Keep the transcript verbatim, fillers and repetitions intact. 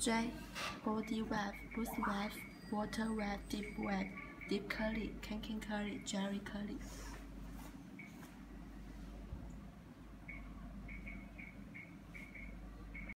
J. Body wave, loose wave, water wave, deep wave, deep curly, kinky curly, jelly curly.